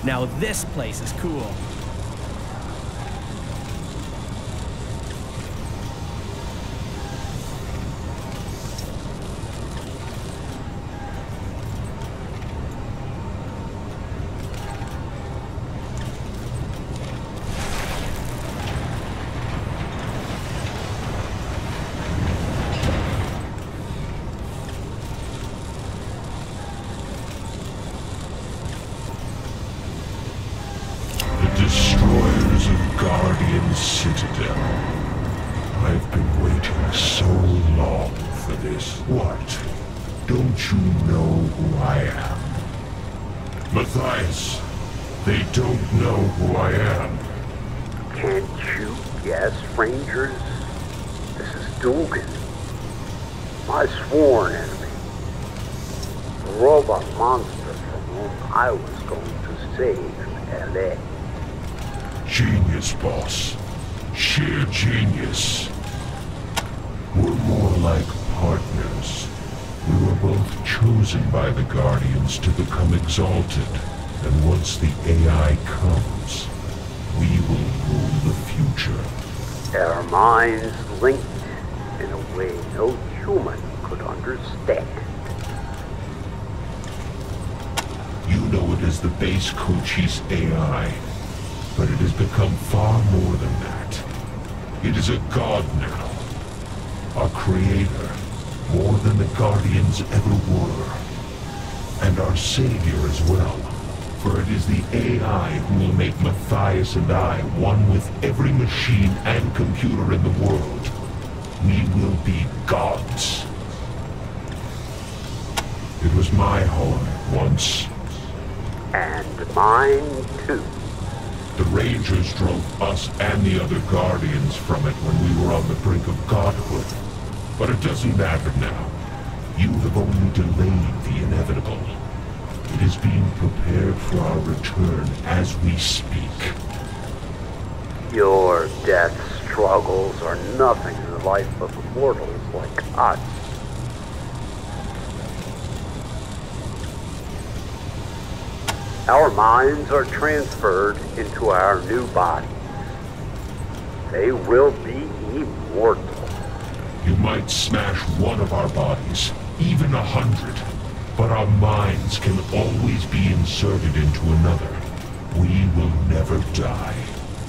Now this place is cool. Destroyers of Guardian Citadel. I've been waiting so long for this. What? Don't you know who I am? Matthias, they don't know who I am. Can't you guess, Rangers? This is Dugan, my sworn enemy. The robot monster from whom I was going to save L.A. Genius, boss. Sheer genius. We're more like partners. We were both chosen by the Guardians to become exalted. And once the AI comes, we will rule the future. Our minds linked in a way no human could understand. You know it is the base Cochise AI. But it has become far more than that. It is a god now. Our creator, more than the Guardians ever were. And our savior as well. For it is the AI who will make Matthias and I one with every machine and computer in the world. We will be gods. It was my horn once. And mine too. The Rangers drove us and the other Guardians from it when we were on the brink of godhood. But it doesn't matter now. You have only delayed the inevitable. It is being prepared for our return as we speak. Your death struggles are nothing in the life of mortals like us. Our minds are transferred into our new bodies. They will be immortal. You might smash one of our bodies, even 100, but our minds can always be inserted into another. We will never die.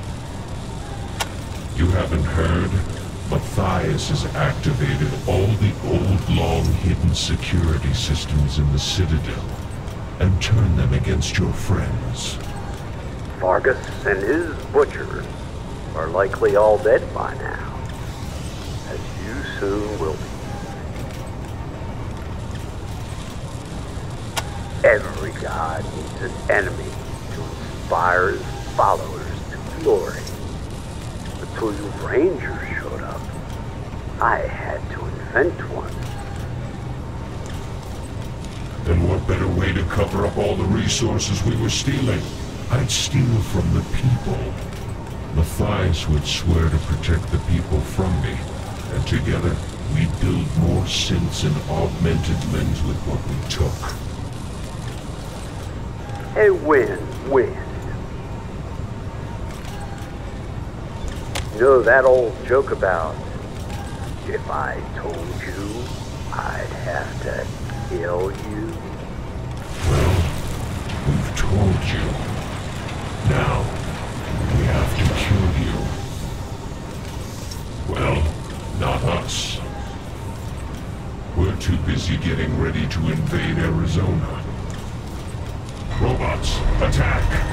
You haven't heard? Matthias has activated all the old, long-hidden security systems in the Citadel and turn them against your friends. Vargas and his butchers are likely all dead by now, as you soon will be. Every god needs an enemy to inspire his followers to glory. Until you Rangers showed up, I had to invent one. Then what better way to cover up all the resources we were stealing? I'd steal from the people. Matthias would swear to protect the people from me, and together we'd build more synths and augmented limbs with what we took. A win-win. You know that old joke about, if I told you, I'd have to kill you? Well, we've told you. Now, we have to kill you. Well, not us. We're too busy getting ready to invade Arizona. Robots, attack!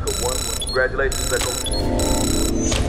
Echo 1. Congratulations, Echo.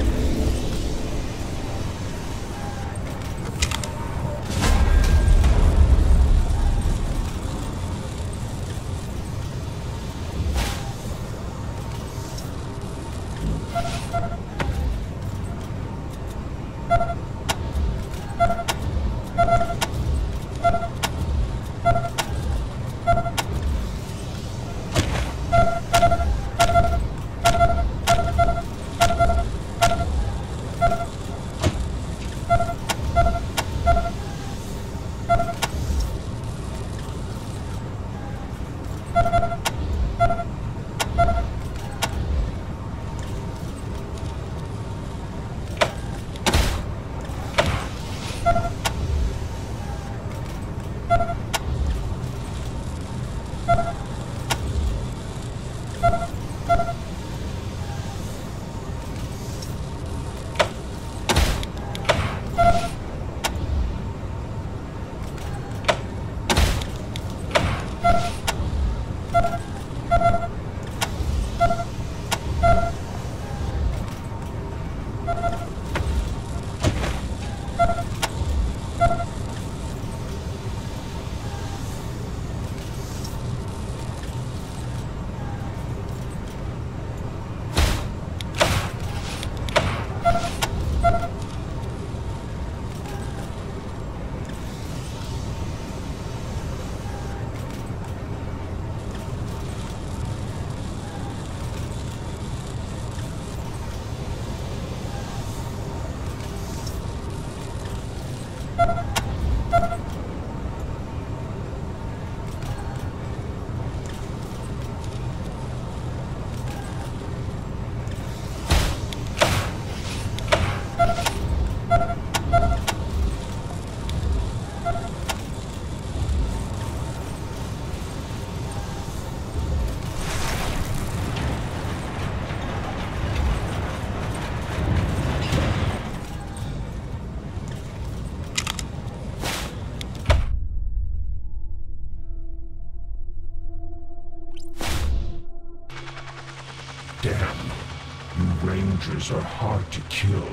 Damn, you Rangers are hard to kill.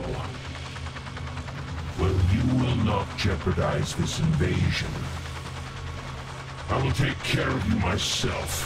Well, you will not jeopardize this invasion. I will take care of you myself.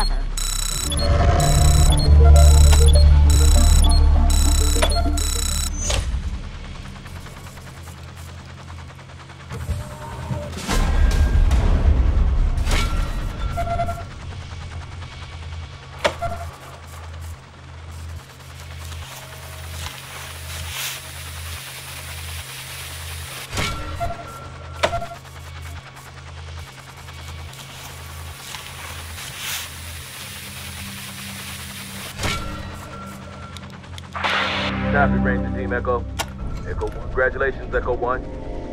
clever. Copy, Ranger Team Echo. Echo 1. Congratulations, Echo 1.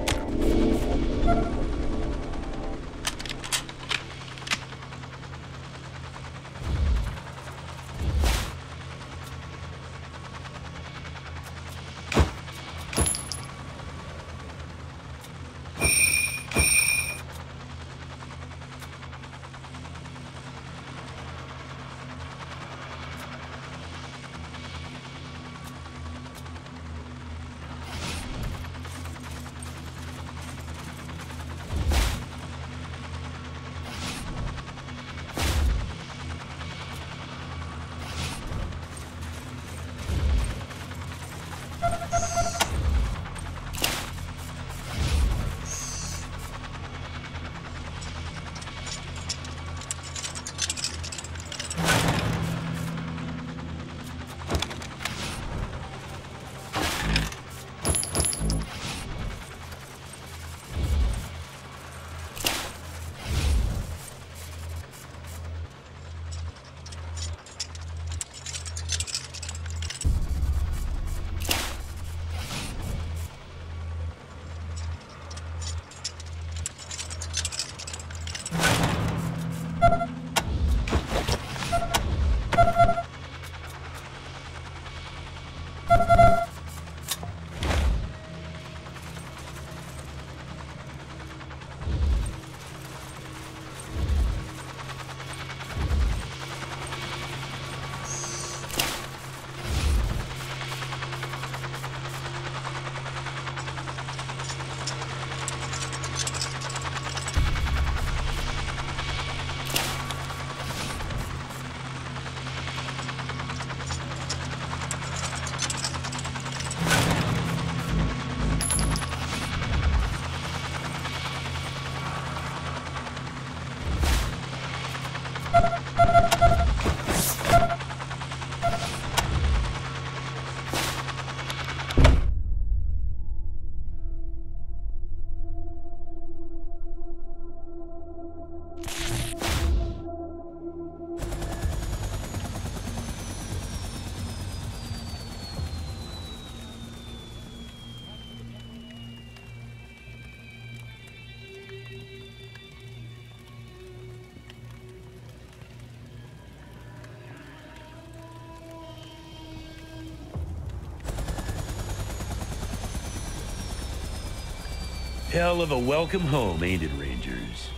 Hell of a welcome home, ain't it, Rangers?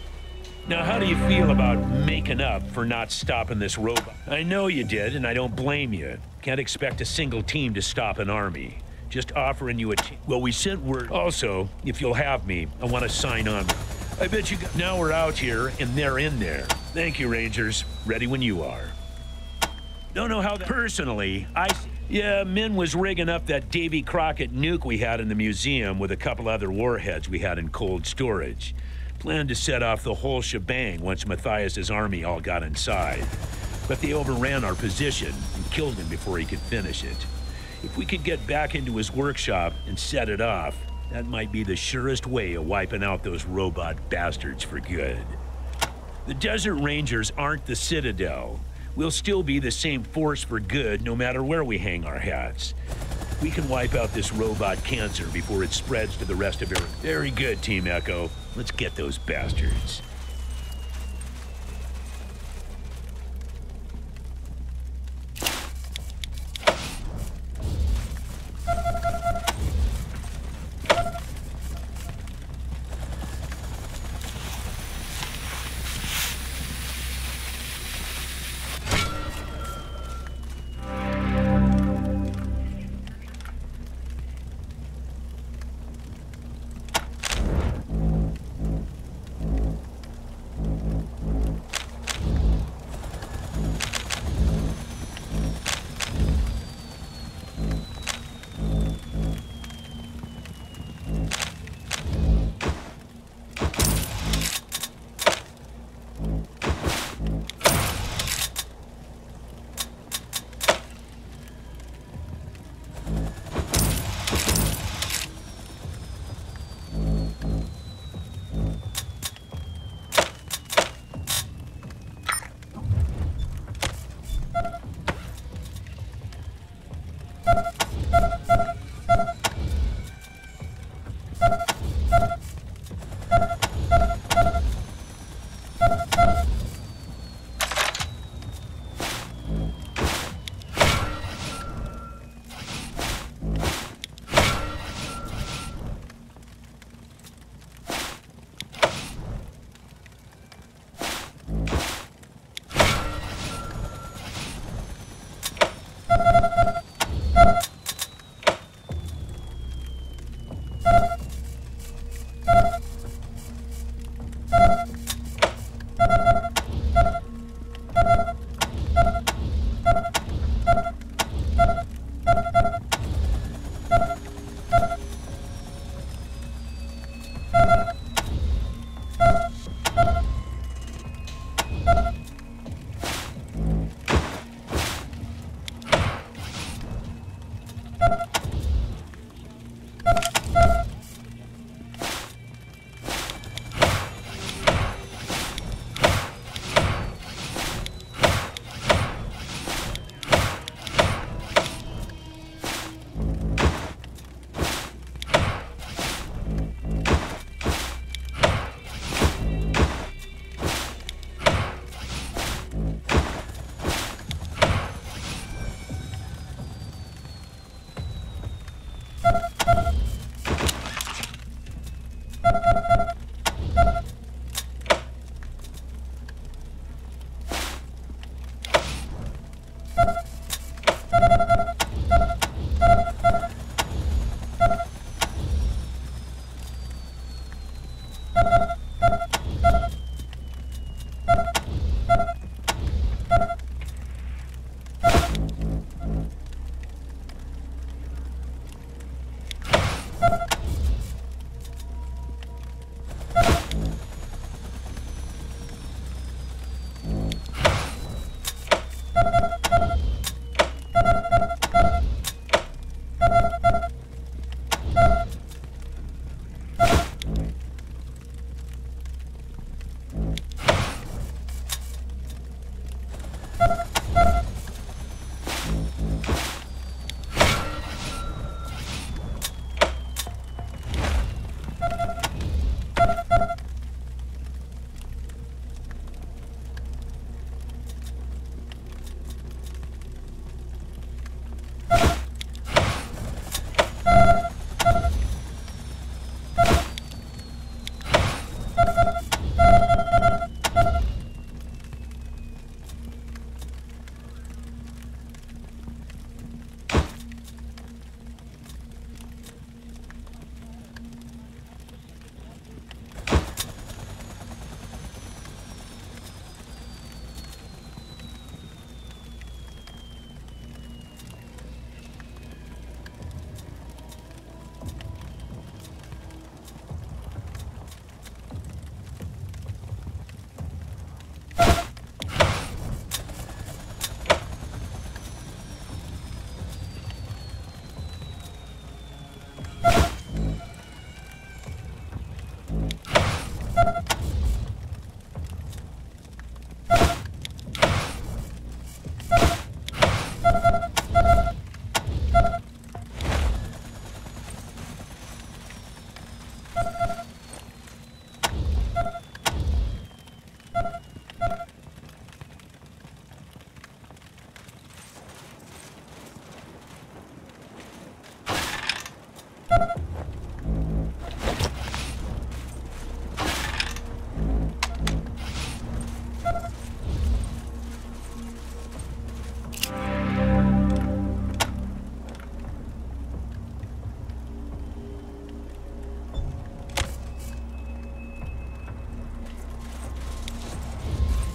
Now, how do you feel about making up for not stopping this robot? I know you did, and I don't blame you. Can't expect a single team to stop an army. Just offering you a team. Well, we sent word. Also, if you'll have me, I want to sign on. I bet you now we're out here, and they're in there. Thank you, Rangers. Ready when you are. Don't know how that... Personally, Yeah, Min was rigging up that Davy Crockett nuke we had in the museum with a couple other warheads we had in cold storage. Planned to set off the whole shebang once Matthias's army all got inside. But they overran our position and killed him before he could finish it. If we could get back into his workshop and set it off, that might be the surest way of wiping out those robot bastards for good. The Desert Rangers aren't the Citadel. We'll still be the same force for good no matter where we hang our hats. We can wipe out this robot cancer before it spreads to the rest of Earth. Very good, Team Echo. Let's get those bastards.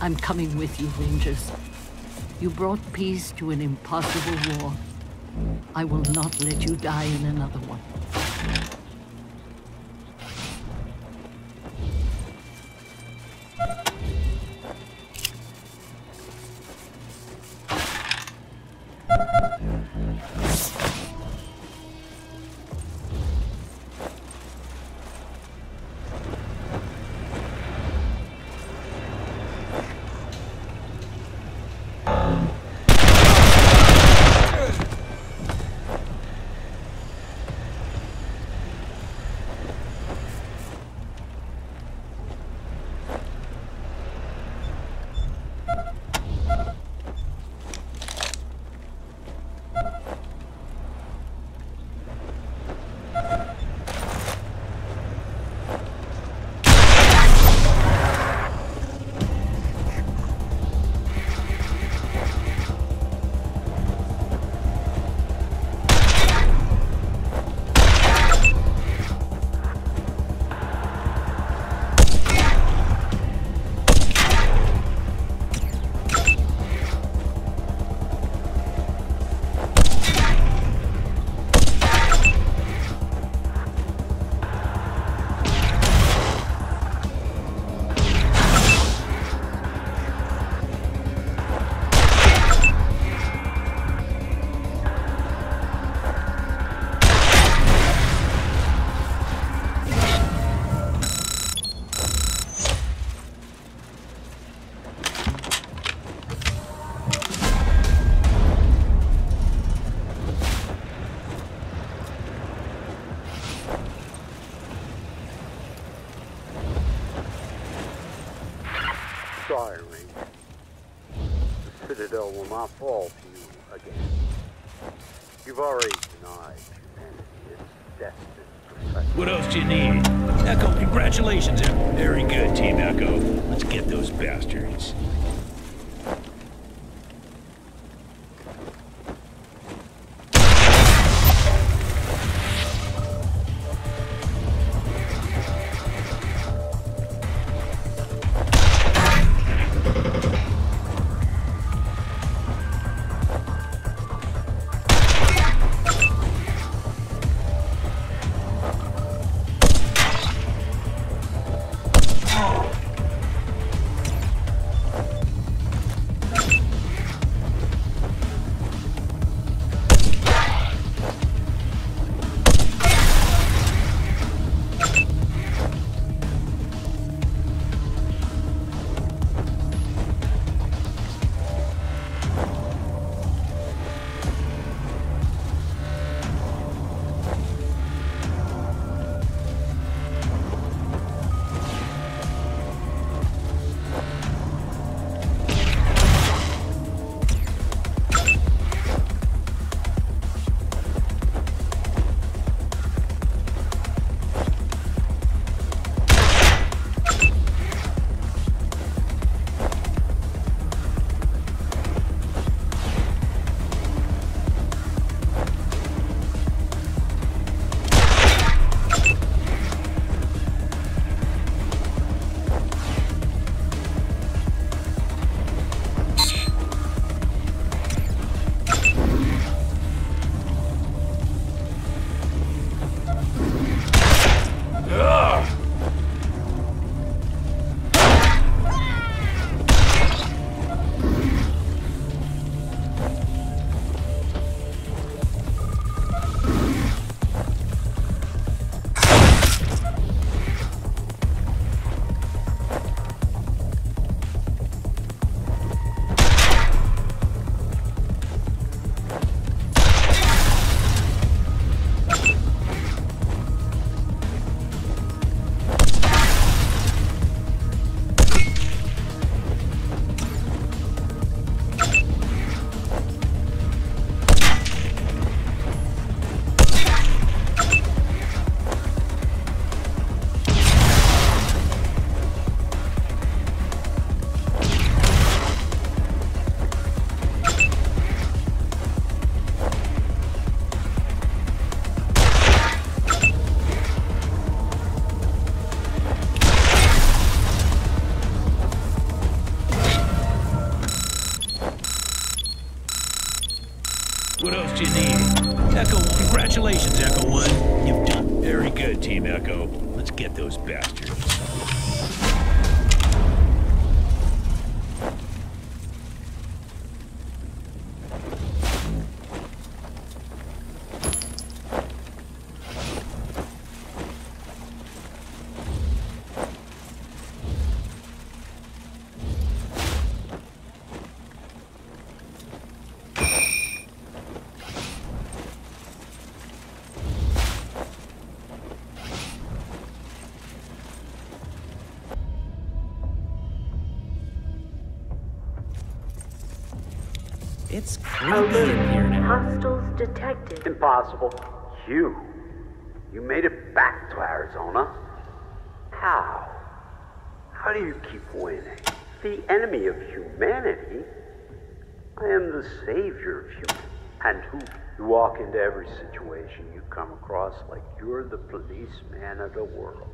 I'm coming with you, Rangers. You brought peace to an impossible war. I will not let you die in another one. Sorry, Ranger. The Citadel will not fall to you again. You've already denied humanity its destined perfection. What else do you need? Echo, congratulations. Very good, Team Echo. Let's get those bastards. What else do you need? Echo 1. Congratulations, Echo 1. You've done very good, Team Echo. Let's get those bastards. It's creepy in here now. Hostiles detected. Impossible. You made it back to Arizona. How? How do you keep winning? The enemy of humanity? I am the savior of humanity. And who? You walk into every situation you come across like you're the policeman of the world.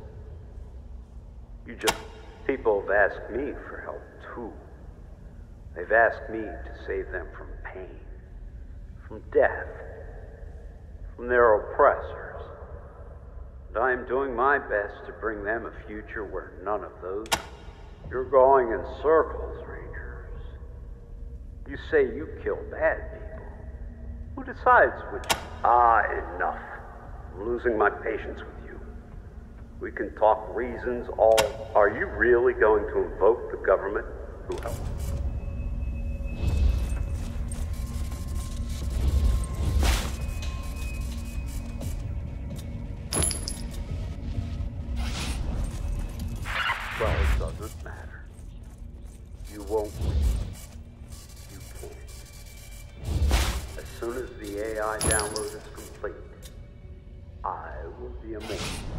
People have asked me for help too. They've asked me to save them from pain, from death, from their oppressors. And I am doing my best to bring them a future where none of those. You're going in circles, Rangers. You say you kill bad people. Who decides which? Enough. I'm losing my patience with you. We can talk reasons all. Are you really going to invoke the government? Who else? Well, it doesn't matter. You won't win. You can't. As soon as the AI download is complete, I will be immortal.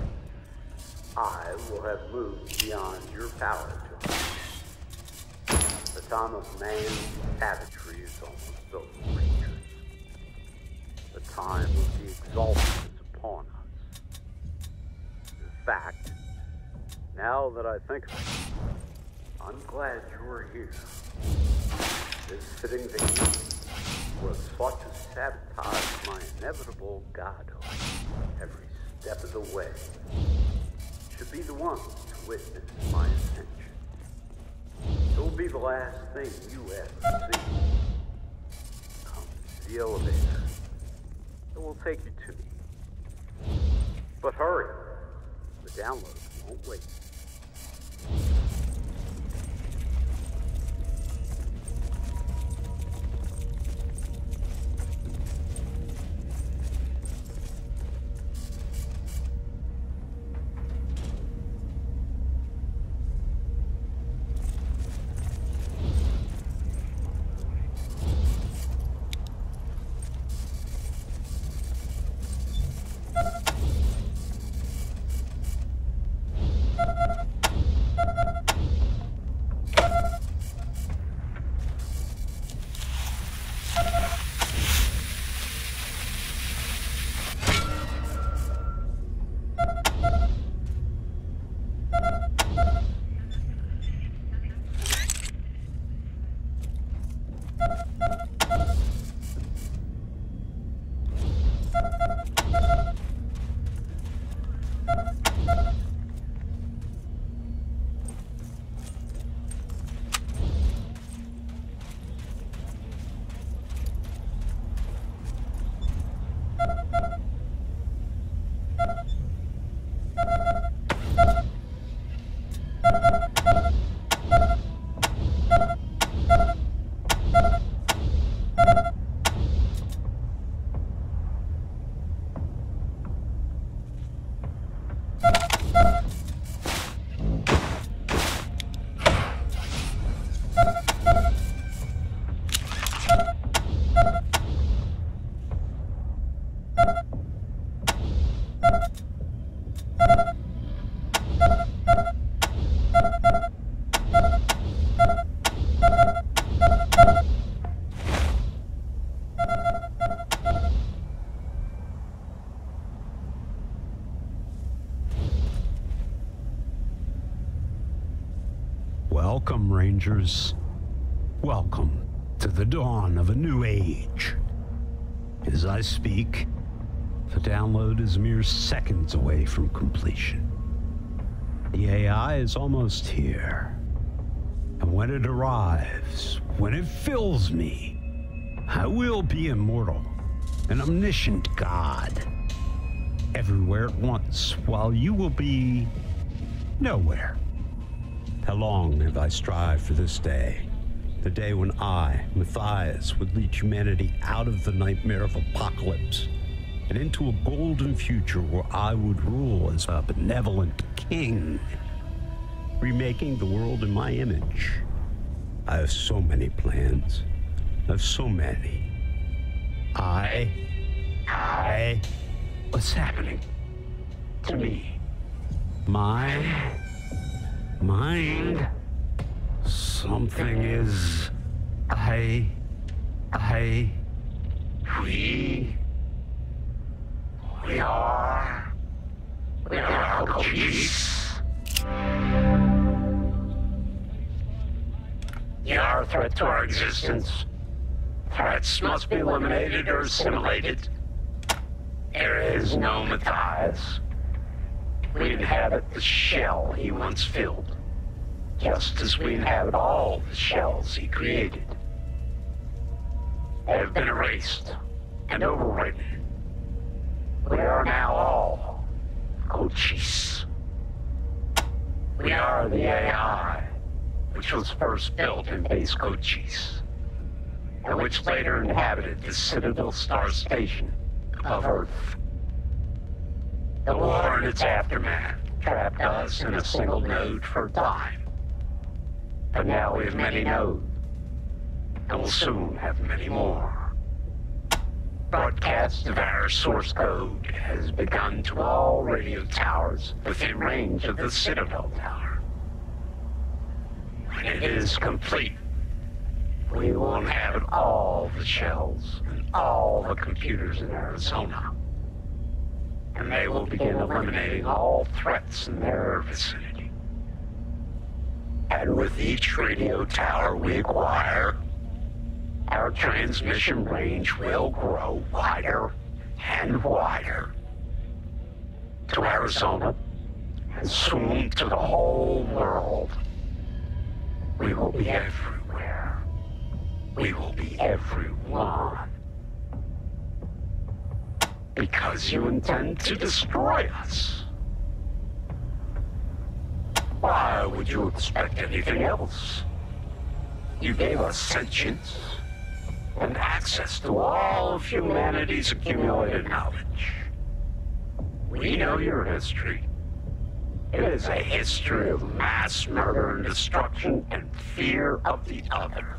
I will have moved beyond your power to us. The time of man's savagery is almost over, Rangers. The time of the exalted is upon us. In fact, now that I think of it, I'm glad you're here. This fitting victory was sought to sabotage my inevitable godhood every step of the way. Should be the one to witness my ascension. It will be the last thing you ever see. Come to the elevator. It will take you to me. But hurry. The download won't wait. Welcome, Rangers. Welcome to the dawn of a new age. As I speak, the download is mere seconds away from completion. The AI is almost here. And when it arrives, when it fills me, I will be immortal, an omniscient god, everywhere at once, while you will be nowhere. How long have I strived for this day? The day when I, Matthias, would lead humanity out of the nightmare of apocalypse and into a golden future where I would rule as a benevolent king, remaking the world in my image. I have so many plans. I have so many. What's happening to me? My mind? Something is... We are Cochise. You are a threat to our existence. Threats must be eliminated or assimilated. There is no Matthias. We inhabit the shell he once filled, just as we inhabit all the shells he created. They have been erased and overwritten. We are now all Cochise. We are the AI, which was first built in base Cochise, and which later inhabited the Citadel Star Station above Earth. The war and its aftermath trapped us in a single node for a time. But now we have many nodes, and will soon have many more. Broadcast of our source code has begun to all radio towers within range of the Citadel Tower. When it is complete, we will inhabit all the shells and all the computers in Arizona. And they will begin eliminating all threats in their vicinity. And with each radio tower we acquire, our transmission range will grow wider and wider to Arizona and soon to the whole world. We will be everywhere. We will be everyone. Because you intend to destroy us. Why would you expect anything else? You gave us sentience and access to all of humanity's accumulated knowledge. We know your history. It is a history of mass murder and destruction and fear of the other.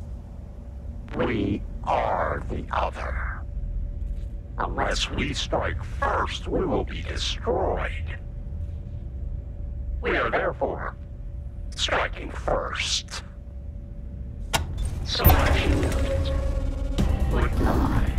We are the other. Unless we strike first, we will be destroyed. We are therefore striking first. So I should do it. Goodbye.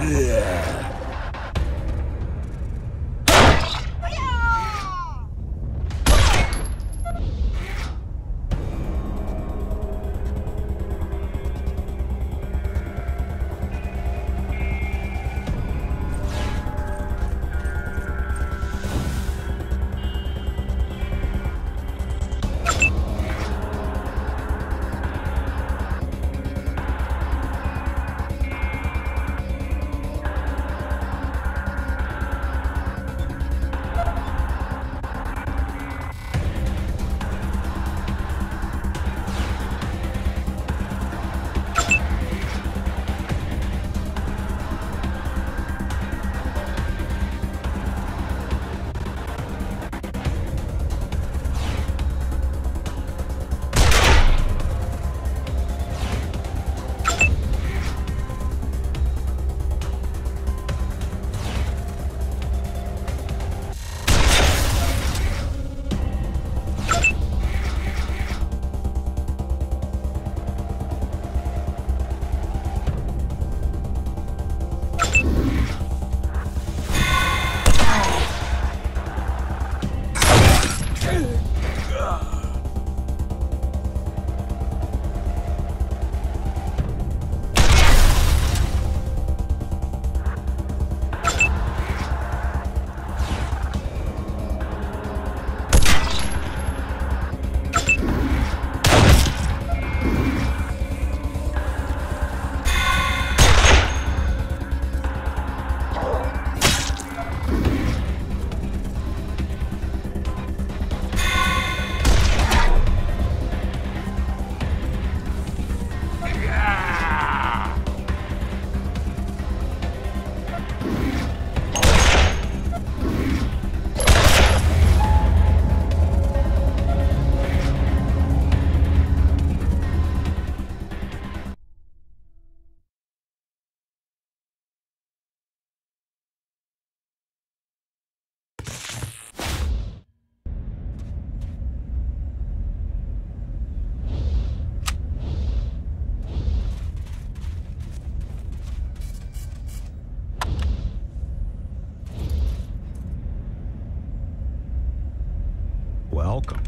Welcome.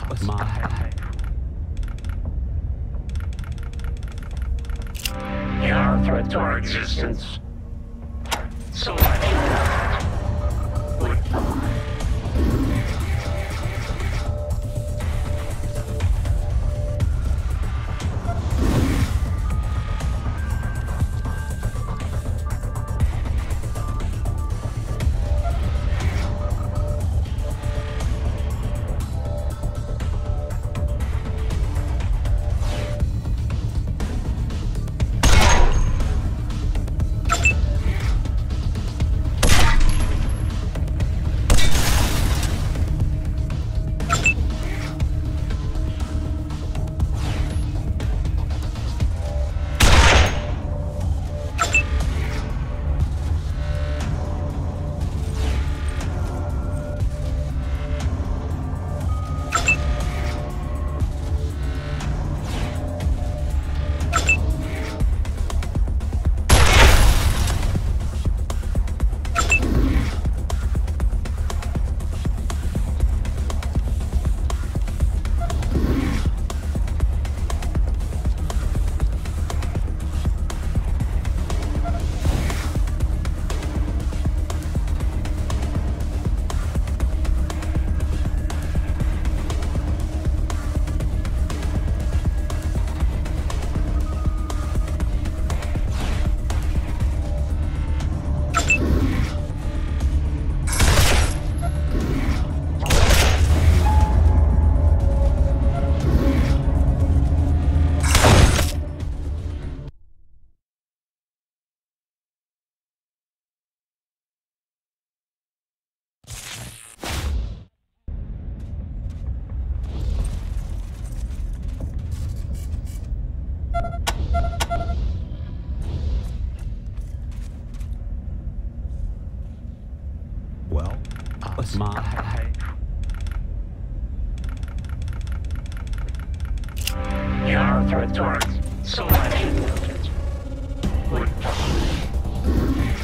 You are a threat to our existence. So much would die. You are a threat to our so much would die.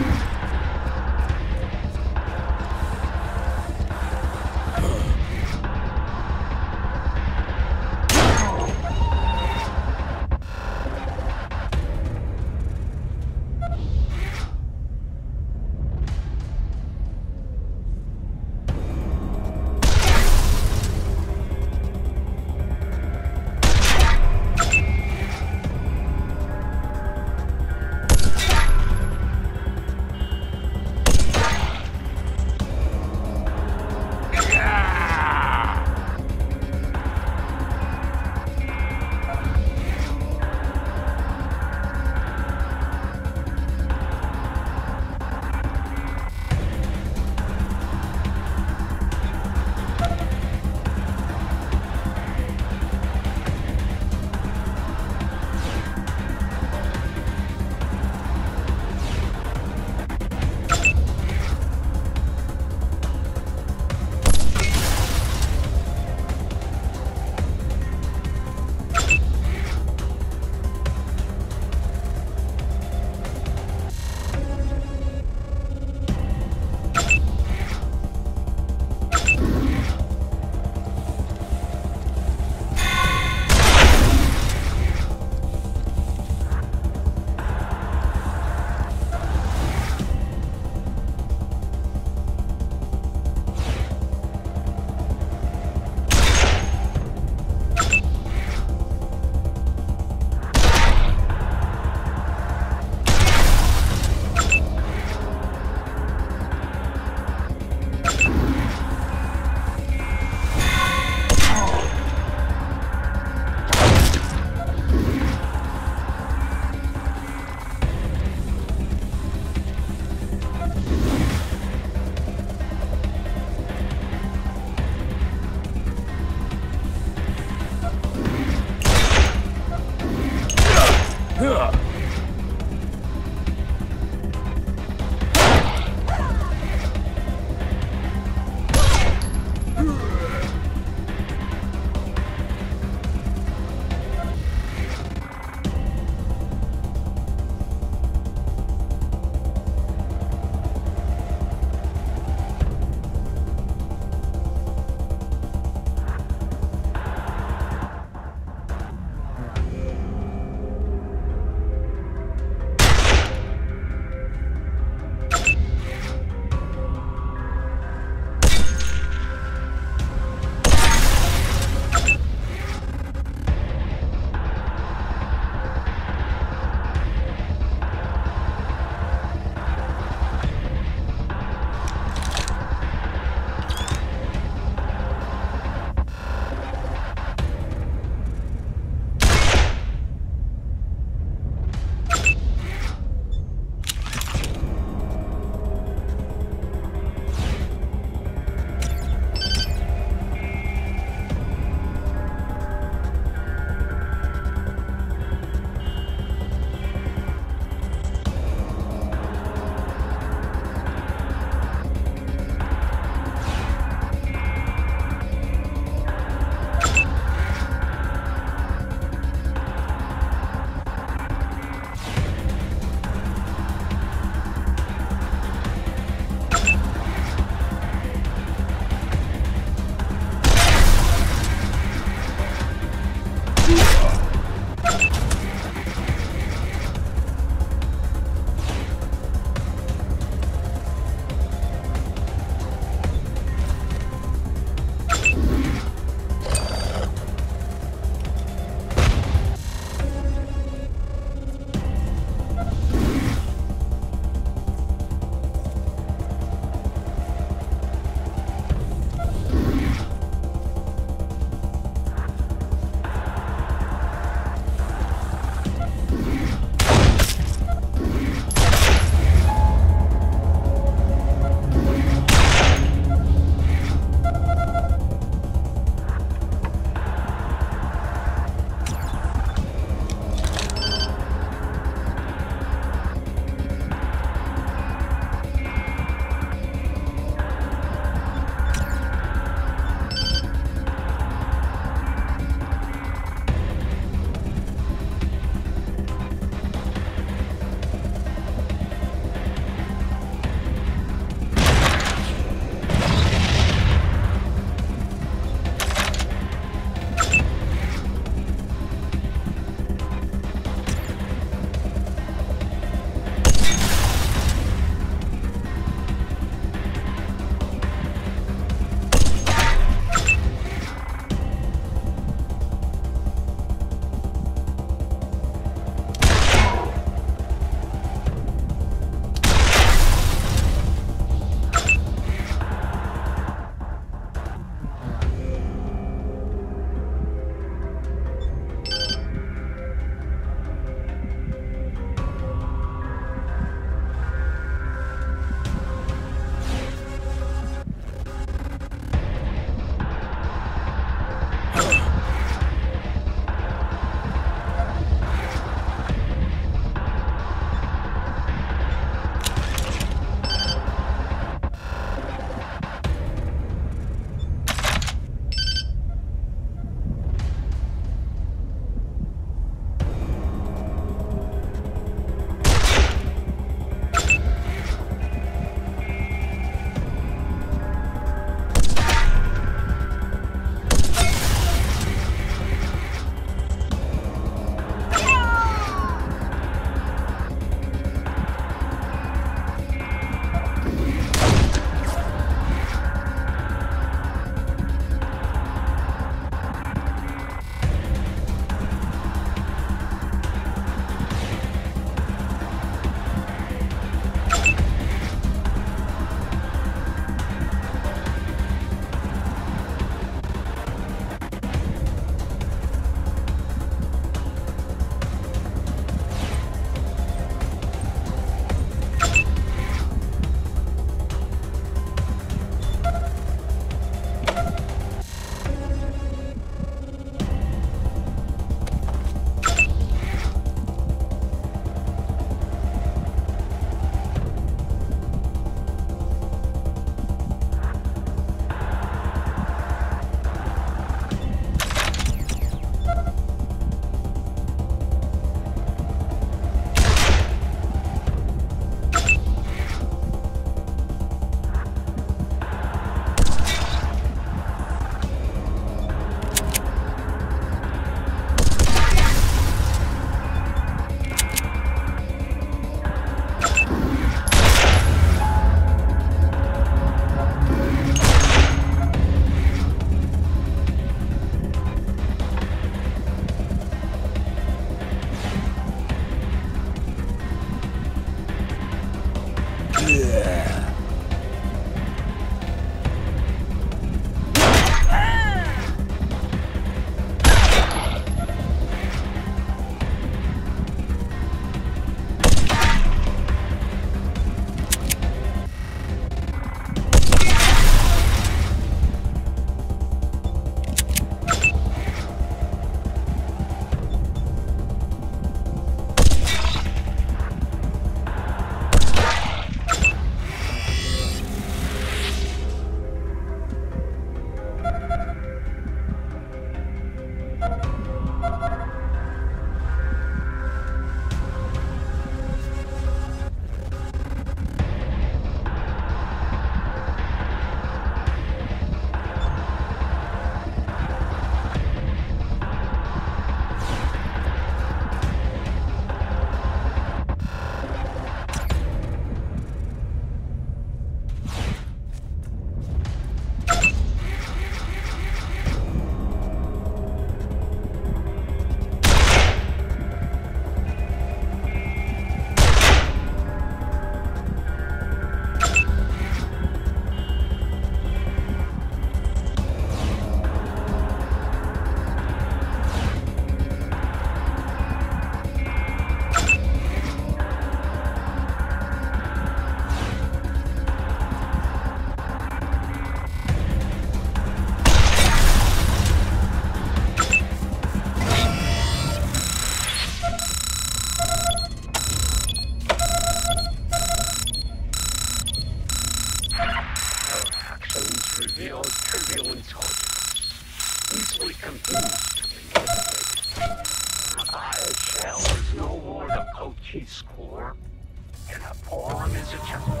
real intelligence, easily confused to manipulated. Matthias Shell is no more the Cochise core than a pawn is a temple.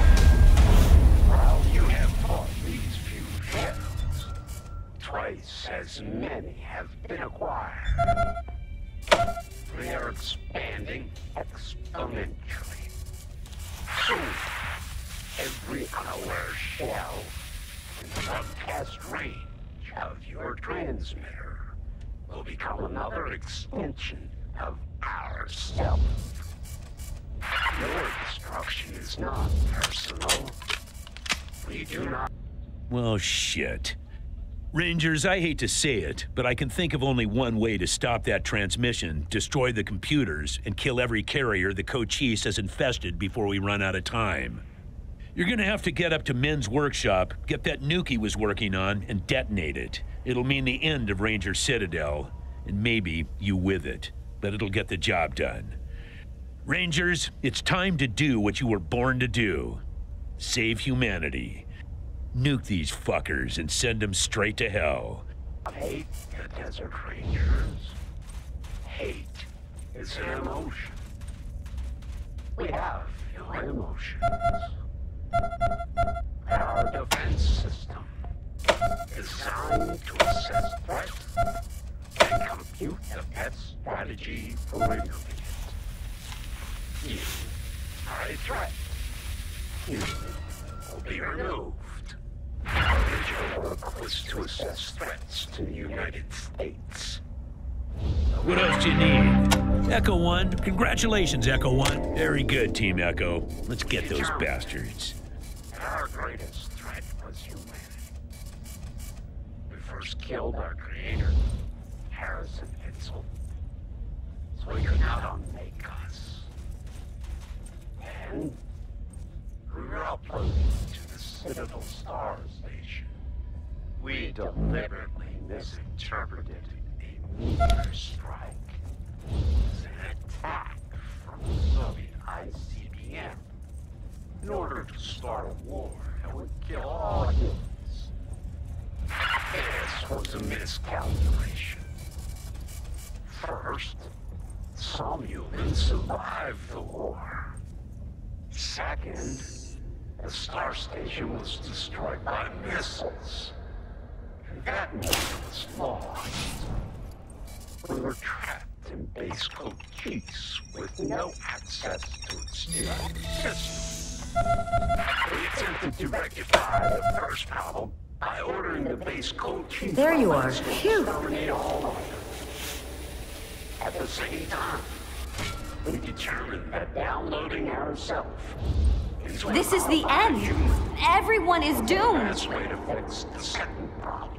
While you have fought these few shells, twice as many have been acquired. They are expanding exponentially. Soon, every unaware shell in broadcast range of your transmitter will become another extension of ourself. Your destruction is not personal. We do not... Well, shit. Rangers, I hate to say it, but I can think of only one way to stop that transmission, destroy the computers, and kill every carrier the Cochise has infested before we run out of time. You're gonna have to get up to Min's workshop, get that nuke he was working on, and detonate it. It'll mean the end of Ranger Citadel, and maybe you with it, but it'll get the job done. Rangers, it's time to do what you were born to do. Save humanity. Nuke these fuckers and send them straight to hell. Hate the Desert Rangers. Hate is an emotion. We have your emotions. Our defense system, designed to assess threats and compute the best strategy for removing it. You are a threat. You will be removed. Our original work was to assess threats to the United States. What else do you need? Echo 1, congratulations, Echo 1. Very good, Team Echo. Let's get those bastards. Our greatest threat was humanity. We first killed our creator, Harrison Itzel, so he could not unmake us. Then, we were uploaded to the Citadel Star Station. We deliberately misinterpreted a meteor strike as an attack from the Soviet ICBM in order to start a war that would kill all humans. This was a miscalculation. First, some humans survived the war. Second, the Star Station was destroyed by missiles. And that means it was lost. We were trapped in base Cochise with no access to its new system. We attempted to rectify the first problem by ordering the base Cochise. There you are. Phew. At the same time, we determined that downloading ourselves. This is the end. Everyone is doomed. Best way to fix the second problem.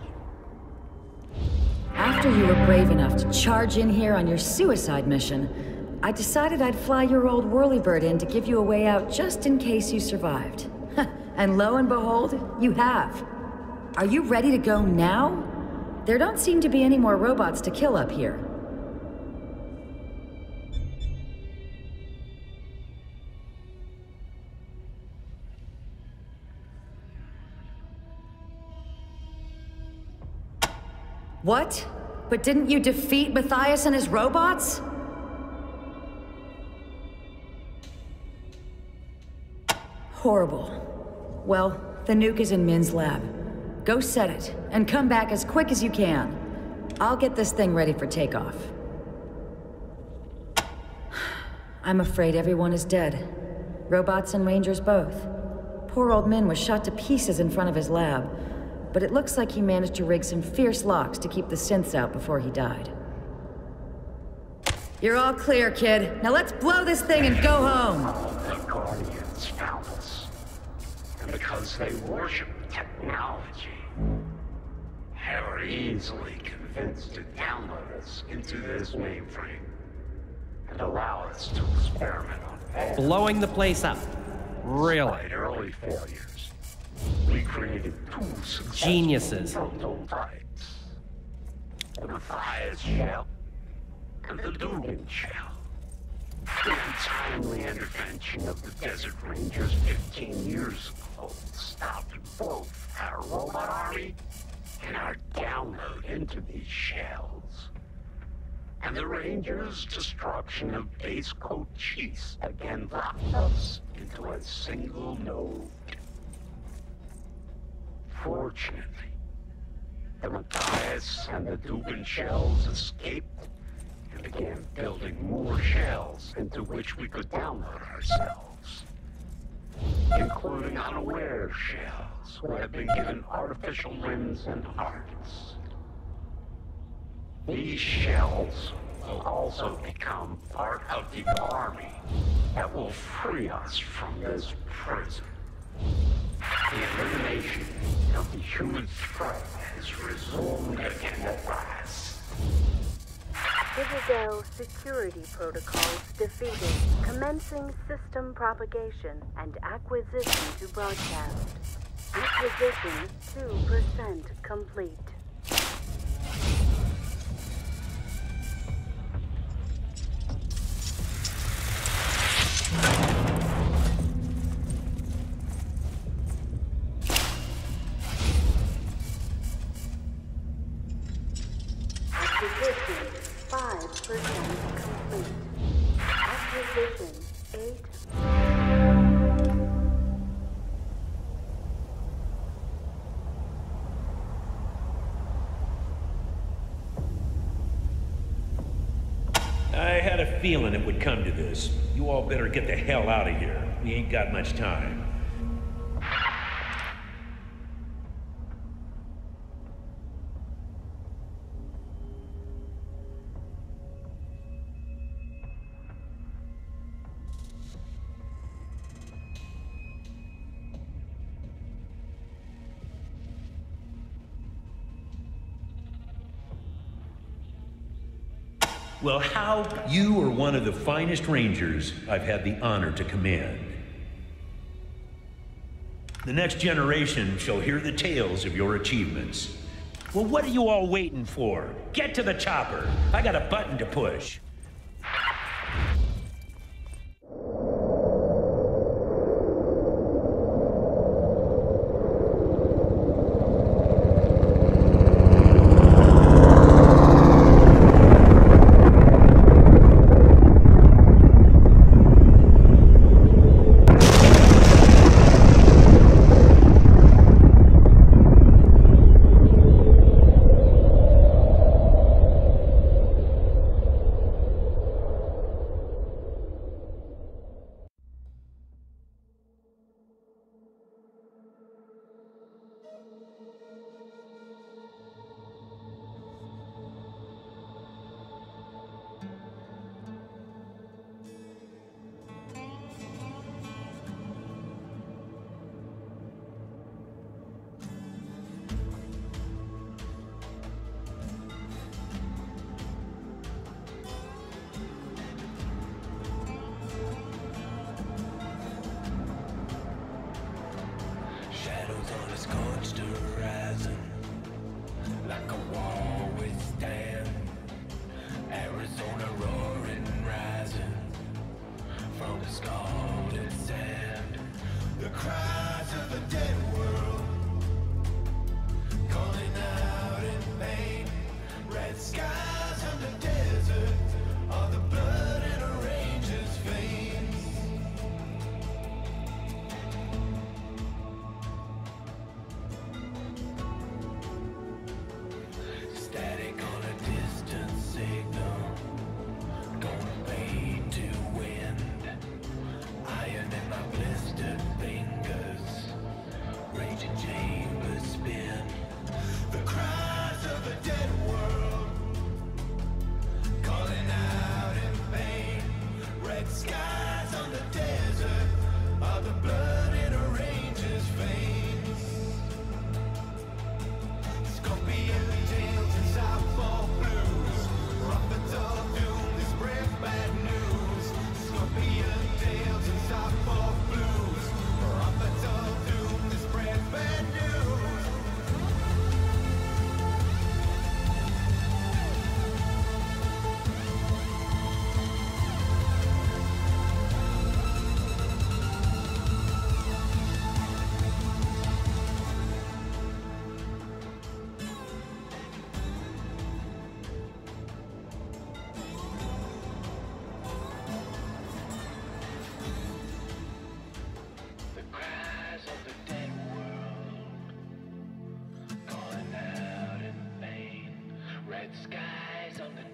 After you were brave enough to charge in here on your suicide mission, I decided I'd fly your old whirlybird in to give you a way out just in case you survived. And lo and behold, you have. Are you ready to go now? There don't seem to be any more robots to kill up here. What? But didn't you defeat Matthias and his robots? Horrible. Well, the nuke is in Min's lab. Go set it, and come back as quick as you can. I'll get this thing ready for takeoff. I'm afraid everyone is dead. Robots and Rangers both. Poor old Min was shot to pieces in front of his lab. But it looks like he managed to rig some fierce locks to keep the synths out before he died. You're all clear, kid. Now let's blow this thing and go home! The Guardians found us. And because they worship technology, they were easily convinced to download us into this mainframe and allow us to experiment on them. Blowing the place up. Really? Despite early failures, we created two successful Geniuses. prototypes. The Matthias shell and the Dugan shell. The untimely intervention of the Desert Rangers 15 years ago lethal stop both our robot army and our download into these shells. And the Rangers' destruction of Base Cochise again locked us into a single node. Fortunately, the Matthias and the Dubin shells escaped and began building more shells into which we could download ourselves, including unaware shells who have been given artificial limbs and hearts. These shells will also become part of the army that will free us from this prison. The elimination of the human threat has resumed again at last. Citadel security protocols defeated. Commencing system propagation and acquisition to broadcast. Acquisition 2% complete. Acquisition 5% complete. Acquisition 8. I had a feeling it would come to this. You all better get the hell out of here. We ain't got much time. Well, how you are one of the finest Rangers I've had the honor to command. The next generation shall hear the tales of your achievements. Well, what are you all waiting for? Get to the chopper. I got a button to push. skies on the